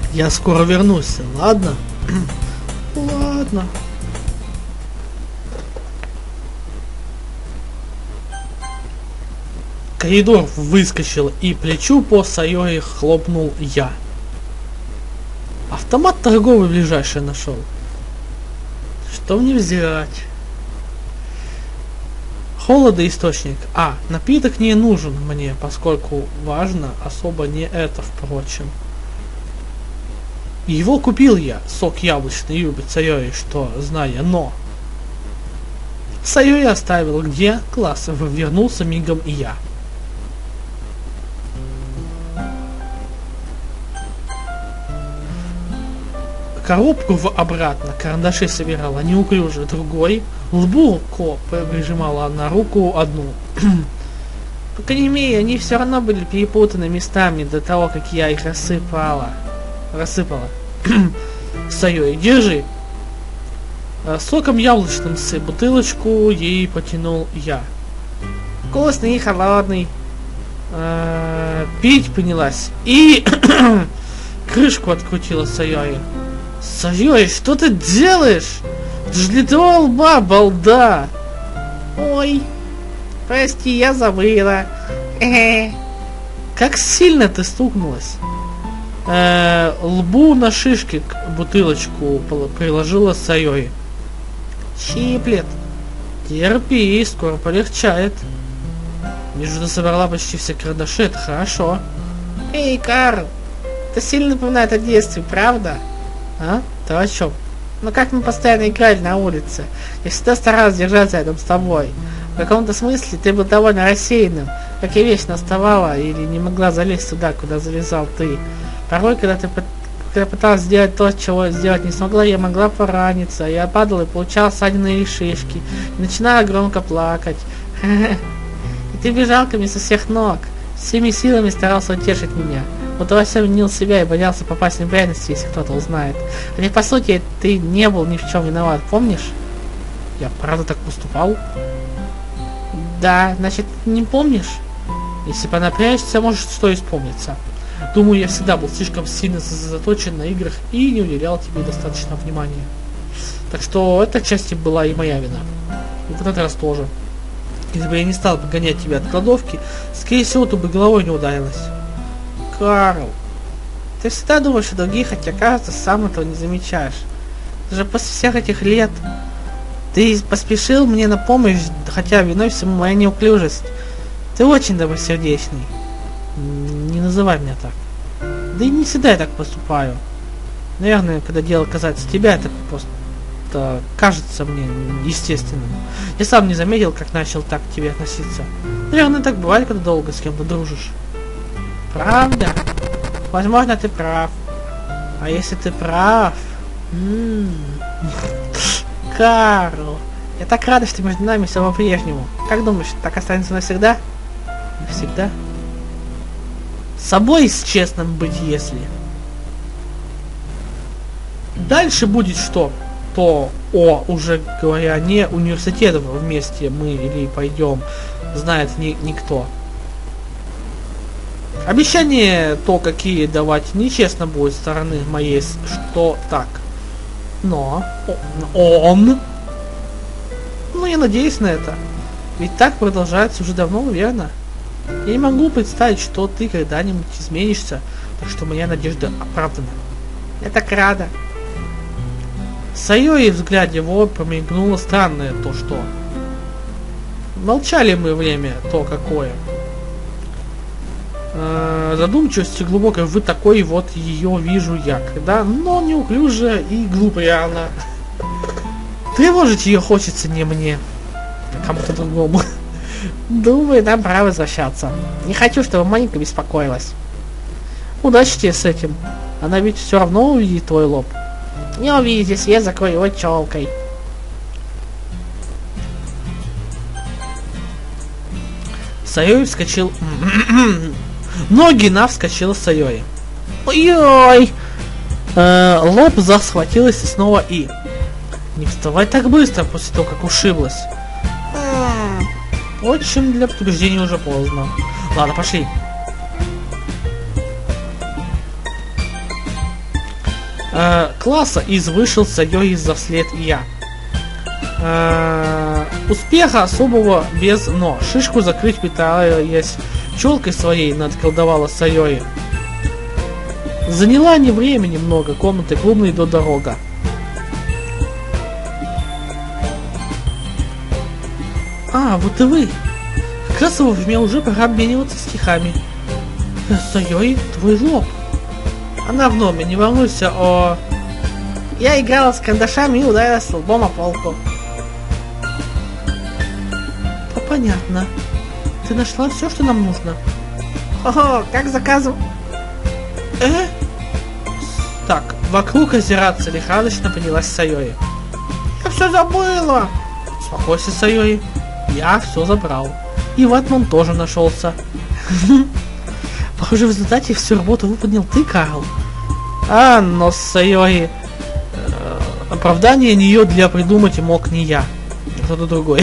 Я скоро вернусь, ладно? Ладно. Коридор выскочил, и плечу по Сайори хлопнул я. Автомат торговый ближайший нашел. Что мне взять? Холодоисточник. Напиток не нужен мне, поскольку важно особо не это, впрочем. Его купил я, сок яблочный, любит Сайори, что знаю, но... Сайори оставил, где класс, вернулся мигом и я. Коробку обратно, карандаши собирала неуклюже другой, лбу прижимала на руку одну. По крайней мере, они все равно были перепутаны местами до того, как я их рассыпала. Сайори, держи. Соком яблочным сыпь, бутылочку ей потянул я. Вкусный и холодный. Пить принялась. И крышку открутила Сайори. Сайори, что ты делаешь? Ты же для твоего лба, балда! Ой, прости, я забыла. Как сильно ты стукнулась? Лбу на шишке бутылочку приложила Сайори. Щиплет. Терпи, скоро полегчает. Вижу, ты собрала почти все карандаши, это хорошо. Эй, Карл, это сильно напоминает о детстве, правда? А? Ты о чем? Ну как мы постоянно играли на улице? Я всегда старалась держаться рядом с тобой. В каком-то смысле ты был довольно рассеянным, как я вечно вставала или не могла залезть туда, куда залезал ты. Порой, когда пыталась сделать то, чего сделать не смогла, я могла пораниться. Я падала и получала ссадины и шишки. И начинала громко плакать. И ты бежал ко мне со всех ног. Всеми силами старался утешить меня. Вот во всем винил себя и боялся попасть в неприятности, если кто-то узнает. Хотя по сути ты не был ни в чем виноват, помнишь? Я правда так поступал? Да, значит, не помнишь? Если понапрячься, может что и вспомниться. Думаю, я всегда был слишком сильно сосредоточен на играх и не уделял тебе достаточно внимания. Так что эта часть была и моя вина. И в этот раз тоже. Если бы я не стал погонять тебя от кладовки, скорее всего, ты бы головой не ударилась. Карл, ты всегда думаешь о других, хотя, кажется, сам этого не замечаешь. Даже после всех этих лет ты поспешил мне на помощь, хотя виной всему моя неуклюжесть. Ты очень добросердечный. Не называй меня так. Да и не всегда я так поступаю. Наверное, когда дело касается тебя, это просто кажется мне естественным. Я сам не заметил, как начал так к тебе относиться. Наверное, так бывает, когда долго с кем-то дружишь. Правда? Возможно, ты прав. А если ты прав... Карл, я так рада, что между нами все по-прежнему. Как думаешь, так останется навсегда? Навсегда? С собой с честным быть, если. Дальше будет что? То, уже говоря, не университет вместе мы или пойдем, знает никто. Обещание то, какие давать нечестно будет со стороны моей, что так. Но он... Ну, я надеюсь на это. Ведь так продолжается уже давно, верно? Я не могу представить, что ты когда-нибудь изменишься, так что моя надежда оправдана. Я так рада. Сайори, взгляд его промелькнуло странное то, что... Молчали мы время, то какое. Задумчивостью глубокой, вы такой вот ее вижу я, когда, но неуклюжая и глупая она. Тревожить ее хочется не мне, а кому-то другому. Думаю, нам пора возвращаться. Не хочу, чтобы Моника беспокоилась. Удачи тебе с этим. Она ведь все равно увидит твой лоб. Не увидит, если я закрою его челкой. Сайори вскочил... Ноги на вскочила Сайори. Ой-ой! Лоб засхватилась и снова и... Не вставай так быстро после того, как ушиблась. Впрочем, для предупреждения уже поздно. Ладно, пошли. класса из вышел Сайои за вслед я. Успеха особого без но. Шишку закрыть пытаясь челкой своей надколдовала Сайои. Заняла не времени много, комнаты клубной до дорога. А, вот и вы. Как раз мне уже пора обмениваться стихами. Сайои, твой лоб. Она в номере, не волнуйся о... Я играла с карандашами и ударилась лбом о полку. Понятно. Ты нашла все, что нам нужно. Ого, как заказывал. Так, вокруг озираться лихорадочно поднялась Сайои. Я все забыла. Успокойся, Сайои. Я все забрал. И ватман тоже нашелся. Похоже, в результате всю работу выполнил ты, Карл. А, но Сайои... Оправдание нее для придумать мог не я. Кто-то другой.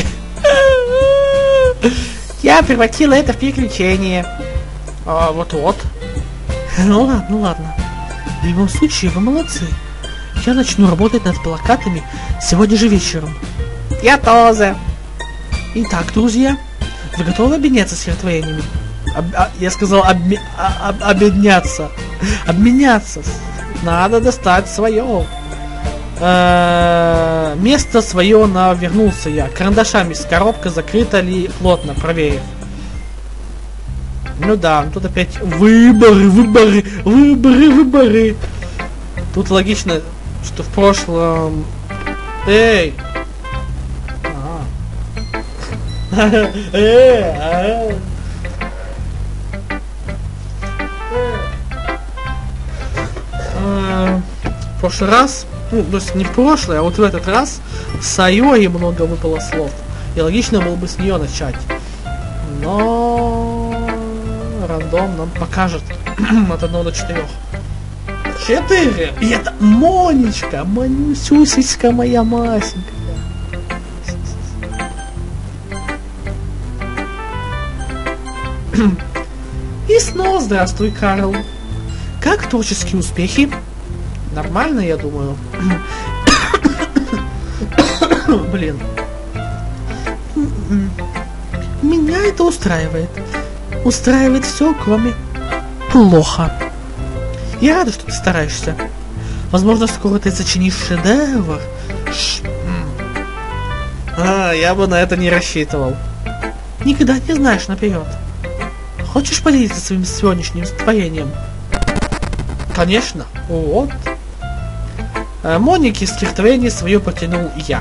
Я превратила это в приключение. Вот-вот. Ну ладно. В любом случае, вы молодцы. Я начну работать над плакатами сегодня же вечером. Я тоже. Итак, друзья, вы готовы обменяться стихотворениями? Я сказал обменяться. Обменяться. Надо достать свое. Место свое навернулся я. Карандашами с коробка закрыта ли плотно, проверив. Ну да, тут опять выборы. Тут логично, что в прошлом... Эй! В прошлый раз, ну, то есть не в прошлый, а вот в этот раз Сайои много выпало слов. И логично было бы с нее начать. Но рандом нам покажет от 1 до 4. 4! И это Монечка! Манюсюсечка моя масенькая. И снова здравствуй, Карл. Как творческие успехи? Нормально, я думаю. Блин. Меня это устраивает. Устраивает все, кроме плохо. Я рада, что ты стараешься. Возможно, скоро ты сочинишь шедевр. Я бы на это не рассчитывал. Никогда не знаешь наперед. Хочешь поделиться своим сегодняшним творением? Конечно. Вот. Монике стихотворение свое протянул я.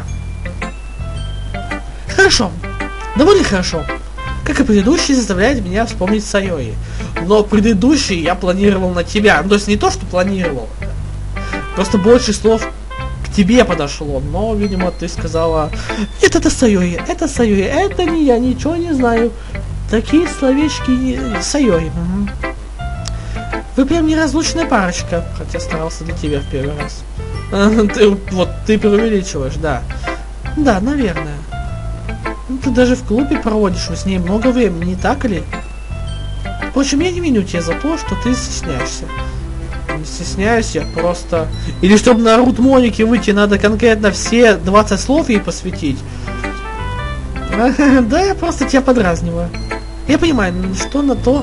Хорошо. Довольно хорошо. Как и предыдущий, заставляет меня вспомнить Сайои. Но предыдущий я планировал на тебя. Ну, то есть не то, что планировал. Просто больше слов к тебе подошло. Но, видимо, ты сказала: нет, это Сайои, это не я, ничего не знаю. Такие словечки Сайои. Угу. Вы прям неразлучная парочка. Хотя старался для тебя в первый раз. Ты преувеличиваешь, да. Да, наверное. Ты даже в клубе проводишь с ней много времени, не так ли? Впрочем, я не виню тебя за то, что ты стесняешься. Не стесняюсь, я просто... Или чтобы на рут Моники выйти, надо конкретно все 20 слов ей посвятить. Да, я просто тебя подразниваю. Я понимаю, что на то...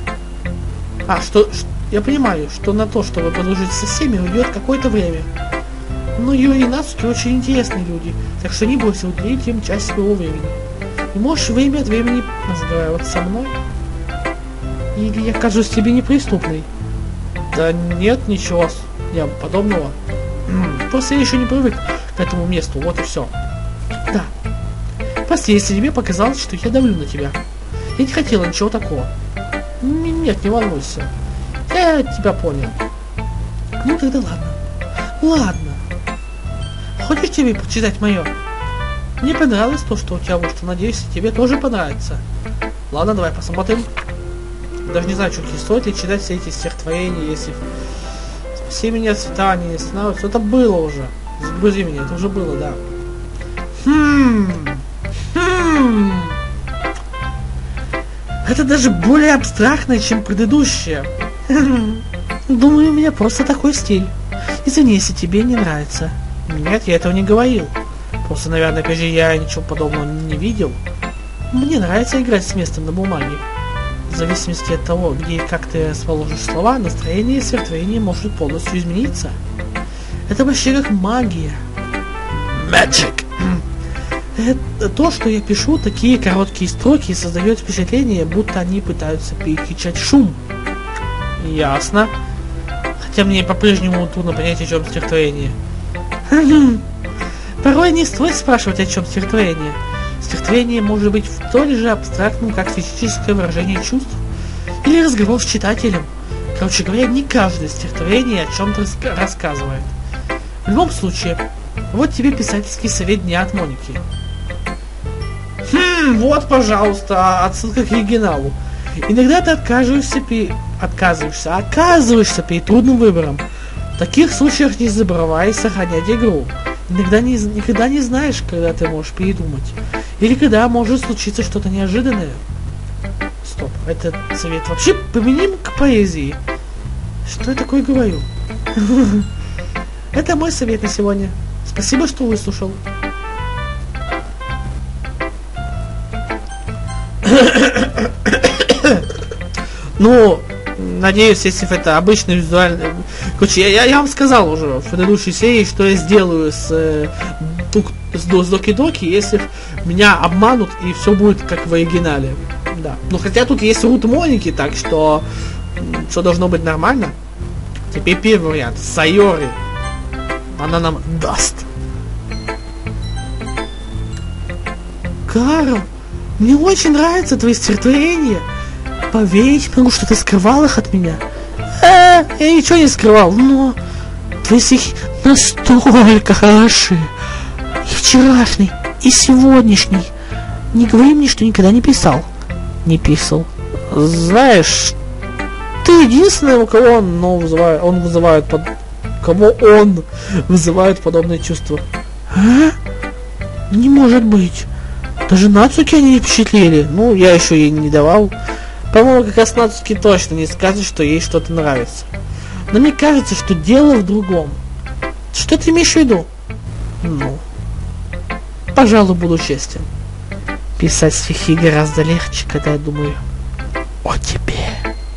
Я понимаю, что на то, чтобы подружить со всеми, уйдет какое-то время. Но Юрий и Нацуки очень интересные люди, так что не бойся уделить им часть своего времени. И можешь время от времени разговаривать со мной. Или я кажусь тебе неприступной? Да нет, ничего подобного. Просто я еще не привык к этому месту, вот и все. Да. Прости, если тебе показалось, что я давлю на тебя. Я не хотела ничего такого. Нет, не волнуйся. Я тебя понял. Ну тогда ладно. Ладно. Хочешь тебе почитать мое? Мне понравилось то, что у тебя вышло. Надеюсь, тебе тоже понравится. Ладно, давай посмотрим. Даже не знаю, что стоит ли читать все эти стихотворения, если... Все меня цвета, они не становятся. Это было уже. Загрузи меня, это уже было, да. Это даже более абстрактное, чем предыдущее. Думаю, у меня просто такой стиль. Извини, если тебе не нравится. Нет, я этого не говорил. Просто, наверное, прежде я ничего подобного не видел. Мне нравится играть с местом на бумаге. В зависимости от того, где и как ты расположишь слова, настроение и стихотворение может полностью измениться. Это вообще как магия. Magic. Это то, что я пишу, такие короткие строки, создает впечатление, будто они пытаются перекричать шум. Ясно. Хотя мне по-прежнему трудно понять, о чем стихотворение. Порой не стоит спрашивать, о чем стихотворение. Стихотворение может быть столь же абстрактным, как физическое выражение чувств или разговор с читателем. Короче говоря, не каждое стихотворение о чем-то рассказывает. В любом случае, вот тебе писательский совет дня от Моники. Вот, пожалуйста, отсылка к оригиналу. Иногда ты оказываешься перед трудным выбором. В таких случаях не забывай сохранять игру. Никогда не знаешь, когда ты можешь передумать. Или когда может случиться что-то неожиданное. Стоп, этот совет вообще применим к поэзии. Что я такое говорю? Это мой совет на сегодня. Спасибо, что выслушал. Ну, надеюсь, если это обычный визуальный... Короче, я вам сказал уже в предыдущей серии, что я сделаю с Доки-Доки, если меня обманут и все будет как в оригинале. Да. Ну, хотя тут есть рут Моники, так что все должно быть нормально. Теперь первый вариант. Сайори. Она нам даст. Карл, мне очень нравятся твои стихотворения. Поверить могу, что ты скрывал их от меня. Я ничего не скрывал, но твои стихи настолько хороши. И вчерашний, и сегодняшний. Не говори мне, что никогда не писал. Не писал. Знаешь, ты единственный, у кого он вызывает подобные чувства. А? Не может быть. Даже Нацуки они не впечатлили. Ну, я еще ей не давал. По-моему, как раз Нацуки точно не скажет, что ей что-то нравится. Но мне кажется, что дело в другом. Что ты имеешь в виду? Ну, пожалуй, буду честен. Писать стихи гораздо легче, когда я думаю о тебе.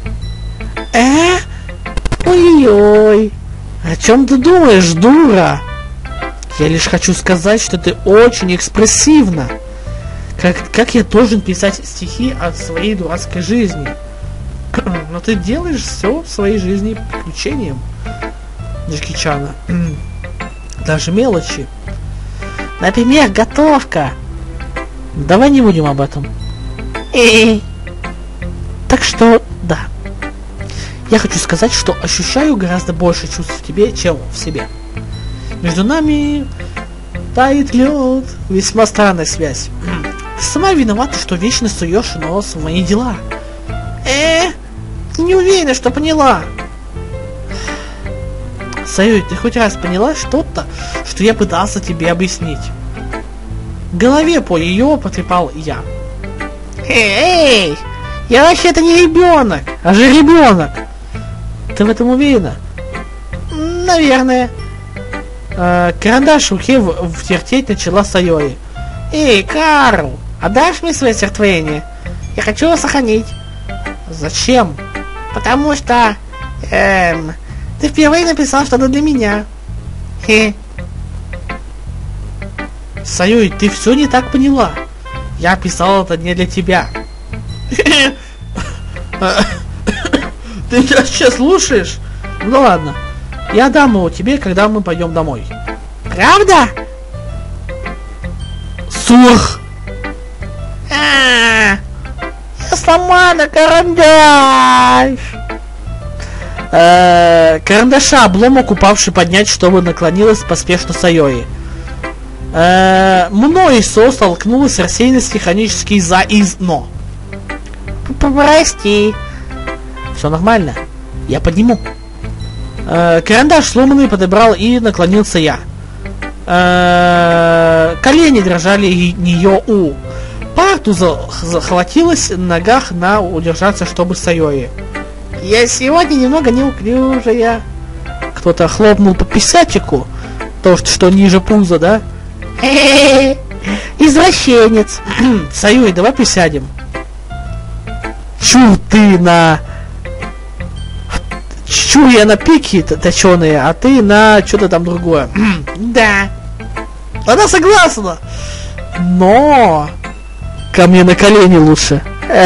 Ой-ой-ой. О чем ты думаешь, дура? Я лишь хочу сказать, что ты очень экспрессивна. Как я должен писать стихи о своей дурацкой жизни? Но ты делаешь все в своей жизни приключением, Джеки-чана. Даже мелочи. Например, готовка. Давай не будем об этом. Так что, да. Я хочу сказать, что ощущаю гораздо больше чувств в тебе, чем в себе. Между нами тает лед. Весьма странная связь. Ты сама виновата, что вечно суешь нос в мои дела. Не уверена, что поняла. Сайори, ты хоть раз поняла что-то, что я пытался тебе объяснить? В голове по ее потрепал я. Эй, я вообще-то не ребенок, а же ребенок. Ты в этом уверена? Наверное. Карандаш в руке вертеть начала Сайори. Эй, Карл, отдашь мне свое стихотворение? Я хочу его сохранить. Зачем? Потому что... ты впервые написал что-то для меня. Сайори, ты все не так поняла. Я писал это не для тебя. Ты меня сейчас слушаешь? Ну ладно. Я дам его тебе, когда мы пойдем домой. Правда? Сух! Я сломала карандаш! Карандаша обломок, упавший поднять, чтобы наклонилась поспешно Сайори. Мной со столкнулась с рассеянностью хронический за из но. Прости. Все нормально. Я подниму. Карандаш сломанный подобрал и наклонился я. Колени дрожали нее у. Парту захватилась на ногах на удержаться, чтобы Сайори. Я сегодня немного неуклюжая. Кто кто-то хлопнул по писячику, то, что ниже пуза, да? Извращенец. Саюри, давай присядем. Чу ты на... Чу я на пике точеные, а ты на что-то там другое. Да. Она согласна. Но... Ко мне на колени лучше.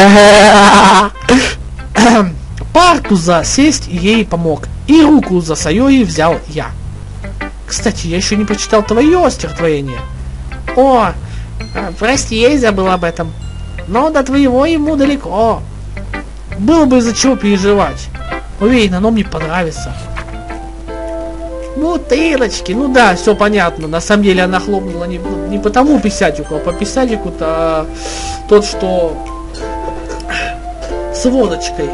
Парту за сесть ей помог. И руку за Сайори взял я. Кстати, я еще не прочитал твое стихотворение. О, прости, я и забыл об этом. Но до твоего ему далеко. Было бы из-за чего переживать. Уверен, оно мне понравится. Бутылочки, ну да, все понятно. На самом деле она хлопнула не по тому писятику, а по писятику-то тот, что с водочкой.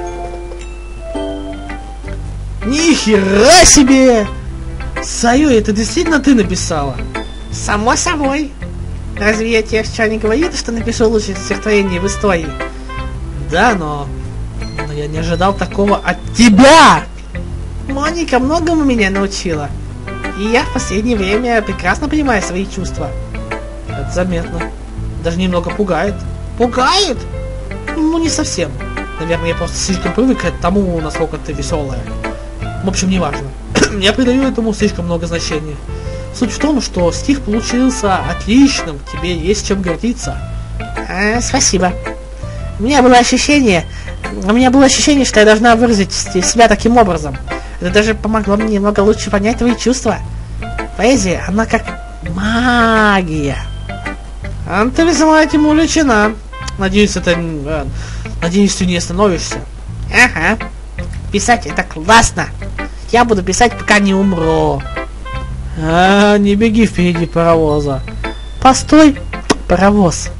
Нихера себе! Сайори, это действительно ты написала? Само собой. Разве я тебе вчера не говорил, что напишу лучшее стихотворение в истории? Да, но я не ожидал такого от тебя! Моника многому меня научила. И я в последнее время прекрасно понимаю свои чувства. Это заметно. Даже немного пугает. Пугает? Ну, не совсем. Наверное, я просто слишком привык к тому, насколько ты веселая. В общем, неважно. Я придаю этому слишком много значения. Суть в том, что стих получился отличным, тебе есть чем гордиться. Спасибо. У меня было ощущение, что я должна выразить себя таким образом. Это даже помогло мне немного лучше понять твои чувства. Поэзия, она как магия. Ты весьма этим увлечена. Надеюсь, ты не остановишься. Ага. Писать это классно. Я буду писать, пока не умру. Не беги впереди паровоза. Постой, паровоз.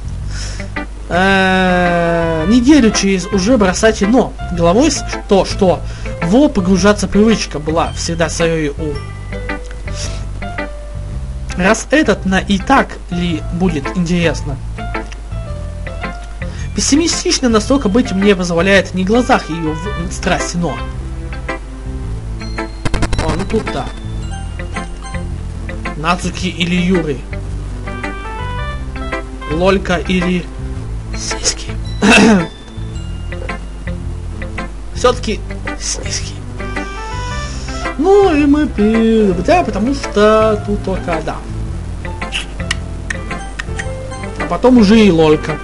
Неделю через уже бросать но головой что в погружаться привычка была всегда Сайори у. Раз этот на и так ли будет интересно. Пессимистично настолько быть мне позволяет не в глазах ее страсти, но... О, ну тут да. Нацуки или Юри. Лолька или... Сиськи. Все-таки сиськи. Ну и мы да, потому что тут только да. А потом уже и Лолька.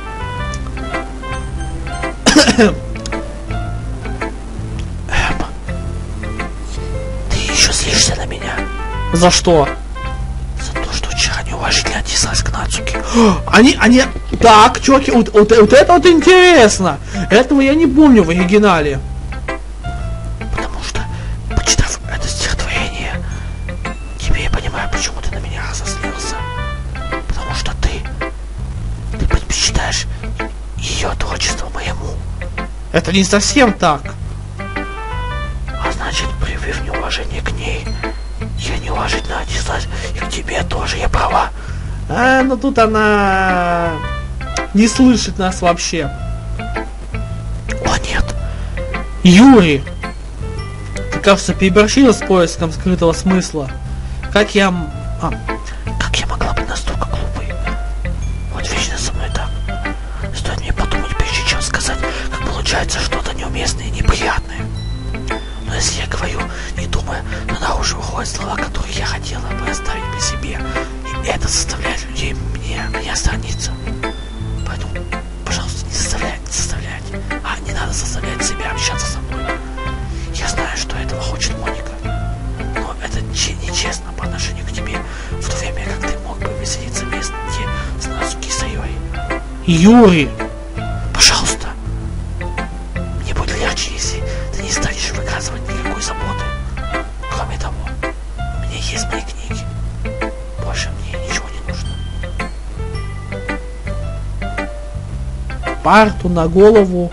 Ты еще злишься на меня? За что? За то, что вчера неуважительно отнеслась к Нацуки. Они... Так, чуваки, вот это вот интересно. Этого я не помню в оригинале. Потому что, почитав это стихотворение, теперь я понимаю, почему ты на меня разозлился. Потому что ты предпочитаешь ее творчество моему. Это не совсем так. А значит, проявив неуважение к ней, я неуважительно отнеслась и к тебе тоже, я права. Ну тут она не слышит нас вообще. О, нет. Юри, ты, кажется, переборщила с поиском скрытого смысла. Как я могла быть настолько глупой? Вот вечно со мной так. Стоит мне подумать, прежде чем сказать, как получается что-то неуместное и неприятное. Но если я говорю, не думая, то наружу выходят слова, которые я хотела бы оставить при себе. И это заставляет людей меня сторониться. Поэтому, пожалуйста, не заставляйте, а не надо заставлять себя общаться со мной. Я знаю, что этого хочет Моника, но это нечестно по отношению к тебе, в то время как ты мог бы веселиться вместе с Нацуки и Сайори. Юри, пожалуйста, мне будет легче, если ты не станешь выказывать никакой заботы. Кроме того, у меня есть мои книги. Больше мне ничего не нужно. Парту на голову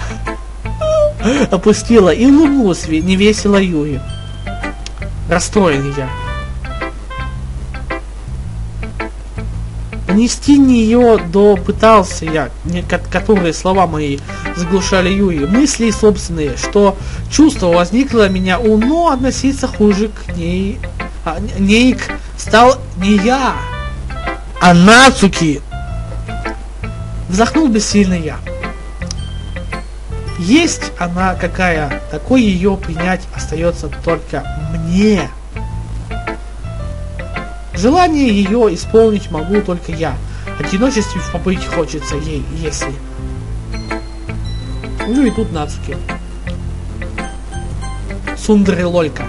опустила и улыбнулась невесело Юри. Расстроен я. Донести нее пытался я, которые слова мои заглушали Юи, мысли собственные, что чувство возникло у меня, но относиться хуже к ней, стал не я, а Нацуки. Вздохнул бессильно я. Есть она какая, такой ее принять остается только мне. Желание ее исполнить могу только я. Одиночестве побыть хочется ей, если. Ну и тут Нацуки. Сундри Лолька.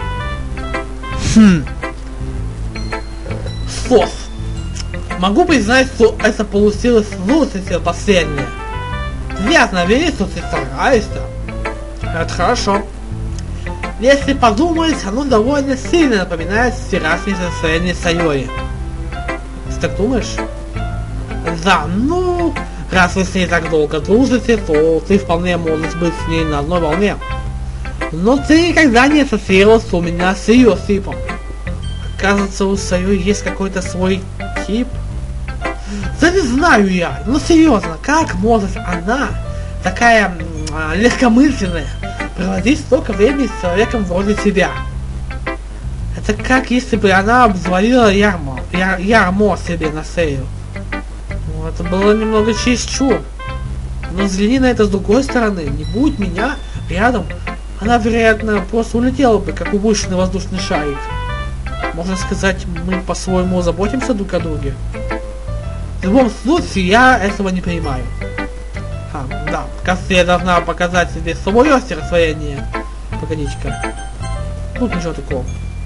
Сос. Могу признать, что это получилось лучше, чем последнее. Ясно, видишь, что ты стараешься. Это хорошо. Если подумать, оно довольно сильно напоминает вчерашнее состояние Сайори. Ты так думаешь? Да, ну, раз вы с ней так долго дружите, то ты вполне можешь быть с ней на одной волне. Но ты никогда не ассоциировался у меня с ее типом. Кажется, у Сайори есть какой-то свой тип. Да не знаю я, но серьезно, как может она, такая легкомысленная, проводить столько времени с человеком вроде тебя? Это как если бы она обзвонила ярмо себе на шею. Ну, это было немного чересчур. Но взгляни на это с другой стороны, не будь меня рядом, она, вероятно, просто улетела бы, как упущенный воздушный шарик. Можно сказать, мы по-своему заботимся друг о друге. В любом случае, я этого не понимаю. Да, кажется, я должна показать себе свое рассвоение. Погодите-ка. Тут ничего такого.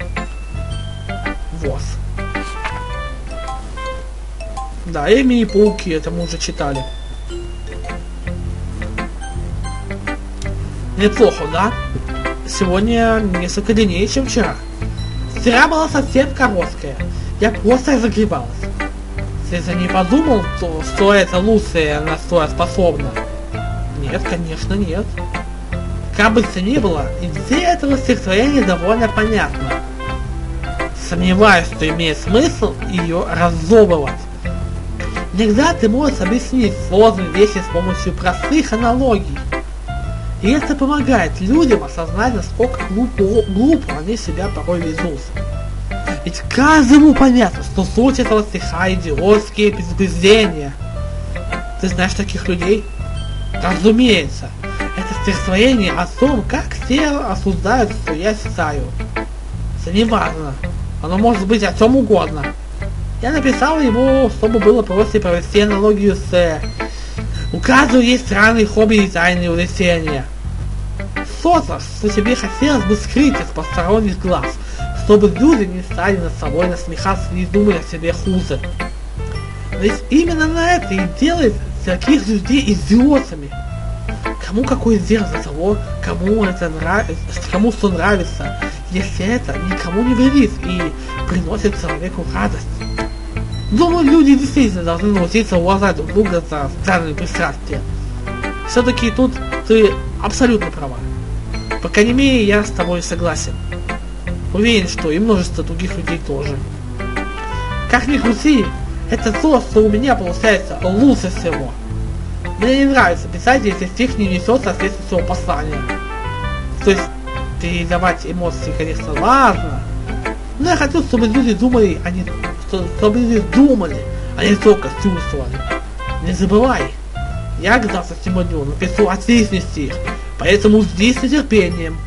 Вот. Да, и мини-пауки, это мы уже читали. Неплохо, да? Сегодня несколько длиннее, чем вчера. Вчера была совсем короткая. Я просто загребалась. Ты же не подумал, что это лучшее, на что я способна? Нет, конечно, нет. Как бы то ни было, идея этого стихотворения довольно понятна. Сомневаюсь, что имеет смысл ее раззобывать. Иногда ты можешь объяснить сложные вещи с помощью простых аналогий. И это помогает людям осознать, насколько глупо они себя порой везут. Ведь каждому понятно, что суть этого стиха идиотские предубеждения. Ты знаешь таких людей? Разумеется, это стихотворение о том, как все осуждают, что я считаю. Это не важно. Оно может быть о чем угодно. Я написал его, чтобы было проще провести аналогию с... У каждого есть странные хобби и тайные увлечения. Что-то, что тебе хотелось бы скрыть от посторонних глаз, чтобы люди не стали над собой насмехаться и не думали о себе хуже. Ведь именно на это и делает таких людей идиотами. Кому какое дело до того, кому это нравится, кому что нравится, если это никому не вредит и приносит человеку радость. Думаю, люди действительно должны научиться уважать друг друга за странные пристрастия. Все-таки тут ты абсолютно права. По крайней мере, я с тобой согласен. Уверен, что и множество других людей тоже. Как ни крути, это то, что у меня получается лучше всего. Мне не нравится писать, если стих не несет соответствующего послания. То есть, передавать эмоции, конечно, важно. Но я хочу, чтобы люди думали, чтобы люди думали, а не только чувствовали. Не забывай, я к завтрашнему дню напишу отличный стих, поэтому жди с нетерпением.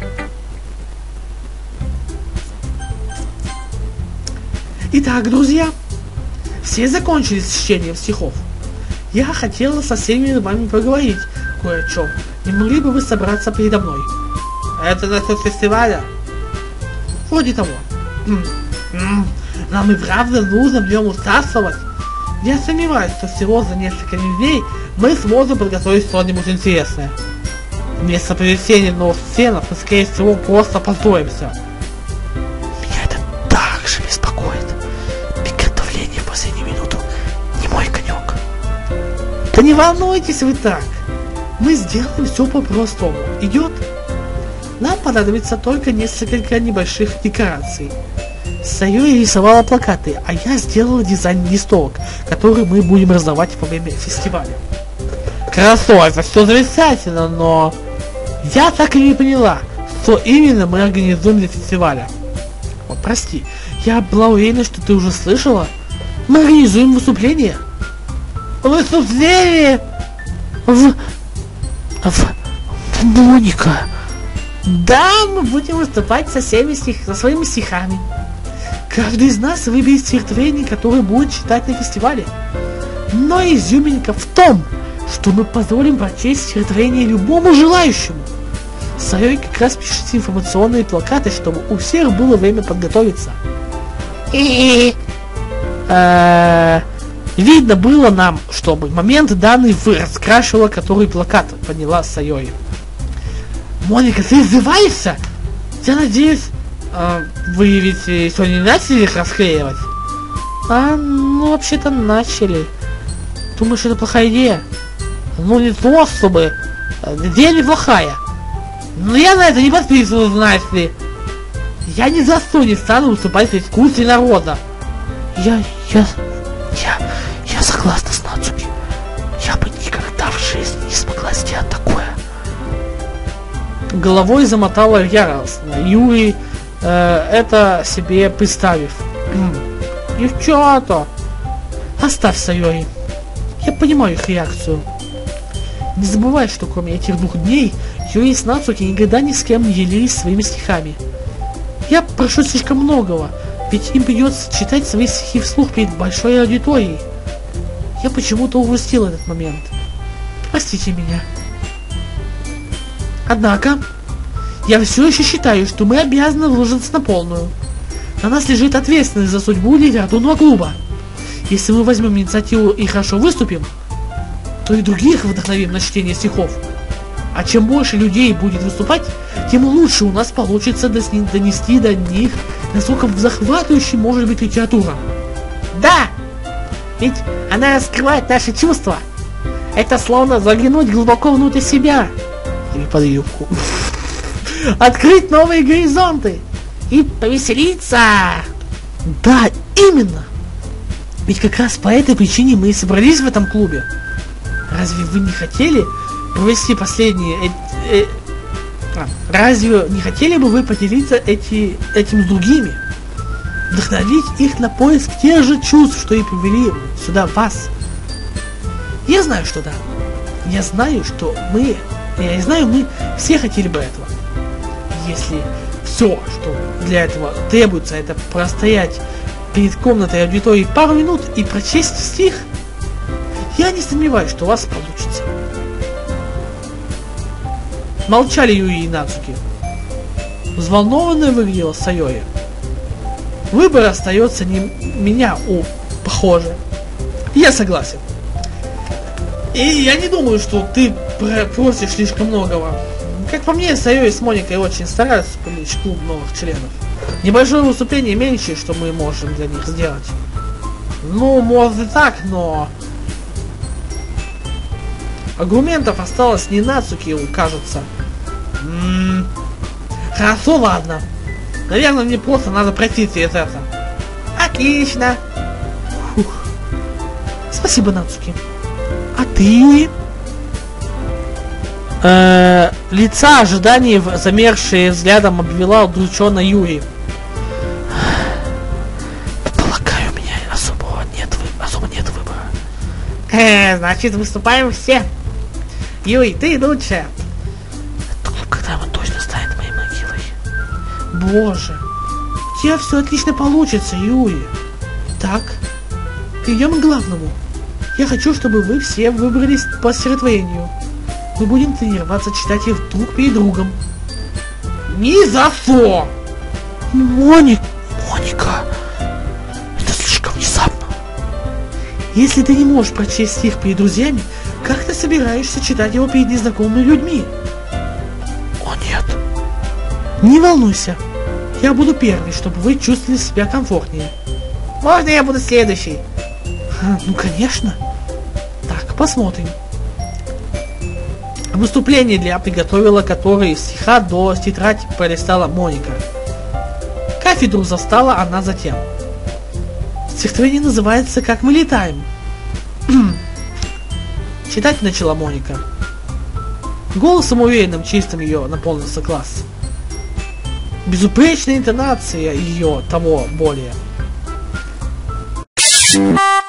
Итак, друзья, все закончили с чтением стихов. Я хотела со всеми вами поговорить кое о чем. Не могли бы вы собраться передо мной? Это насчет фестиваля? Вроде того. Нам и правда нужно в нем участвовать. Я сомневаюсь, что всего за несколько дней мы сможем подготовить что-нибудь интересное. Вместо привлечения новых сценов мы, скорее всего, просто опозоримся. Меня это так же беспокоит. Приготовление в последнюю минуту не мой конек. Да не волнуйтесь вы так. Мы сделаем все по-простому. Идет? Нам понадобится только несколько небольших декораций. Сайори рисовала плакаты, а я сделала дизайн листовок, которые мы будем раздавать во время фестиваля. Хорошо, это все замечательно, но я так и не поняла, что именно мы организуем для фестиваля. Вот, прости, я была уверена, что ты уже слышала. Мы организуем выступление. Выступление? Моника. Да, мы будем выступать со своими стихами. Каждый из нас выберет стихотворение, которое будет читать на фестивале. Но изюминка в том, что мы позволим прочесть стихотворение любому желающему. Сайори как раз пишет информационные плакаты, чтобы у всех было время подготовиться. Видно было нам, чтобы момент данный раскрашивала который плакат, поняла Сайори. Моника, ты издеваешься? Я надеюсь, вы ведь сегодня не начали их расклеивать? Ну вообще-то начали. Думаешь, это плохая идея? Ну не то, чтобы... Идея неплохая. Но я на это не подписываюсь, знаешь ли. Я ни за что не стану выступать в искусстве народа. Я согласна с Нацуки. Я бы никогда в жизни не смогла сделать такое. Головой замотала яростно. Юрий это себе представив. Девчата! Оставь Сайори. Я понимаю их реакцию. Не забывай, что кроме этих 2 дней Юрий с Нацуки никогда ни с кем не делились своими стихами. Я прошу слишком многого, ведь им придется читать свои стихи вслух перед большой аудиторией. Я почему-то упустил этот момент. Простите меня. Однако, я все еще считаю, что мы обязаны вложиться на полную. На нас лежит ответственность за судьбу литературного клуба. Если мы возьмем инициативу и хорошо выступим, то и других вдохновим на чтение стихов. А чем больше людей будет выступать, тем лучше у нас получится донести до них, насколько захватывающей может быть литература. Да! Ведь она раскрывает наши чувства. Это словно заглянуть глубоко внутрь себя. Или под юбку. Открыть новые горизонты. И повеселиться. Да, именно. Ведь как раз по этой причине мы и собрались в этом клубе. Разве вы не хотели провести последние... Разве не хотели бы вы поделиться этим с другими? Вдохновить их на поиск тех же чувств, что и привели сюда вас. Я знаю, что да. Я знаю, мы все хотели бы этого. Если все, что для этого требуется, это простоять перед комнатой аудитории пару минут и прочесть стих, я не сомневаюсь, что у вас получится. Молчали Юрий и Нацуки. Взволнованная выглядела Сайори. Выбор остается не меня, похоже. Я согласен. И я не думаю, что ты просишь слишком многого. Как по мне, Сайори с Моникой очень стараются привлечь клуб новых членов. Небольшое выступление меньше, что мы можем для них сделать. Ну, может и так, но... Аргументов осталось не Нацуки, кажется. Хорошо, ладно. Наверное, мне просто надо пройти через это. Отлично. Фух. Спасибо, Нацуки. А ты, Юи? Лица ожидания, замершие взглядом, обвела удрученно Юи. Полагаю, у меня особо нет выбора. Значит, выступаем все. Юи, ты лучшая. Это клуб когда-нибудь точно станет моей могилой. Боже, у тебя все отлично получится, Юи. Так, перейдем к главному. Я хочу, чтобы вы все выбрались по стихотворению. Мы будем тренироваться читать их друг перед другом. Ни за что! Моника, это слишком внезапно. Если ты не можешь прочесть стих перед друзьями, как ты собираешься читать его перед незнакомыми людьми? О нет. Не волнуйся. Я буду первый, чтобы вы чувствовали себя комфортнее. Можно я буду следующий? Ну, конечно. Так, посмотрим. Выступление для приготовила, которое стиха до тетрадь пролистала Моника. Кафедру застала она затем. Стихотворение называется «Как мы летаем». Читать начала Моника. Голосом уверенным, чистым ее наполнился класс. Безупречная интонация ее того более.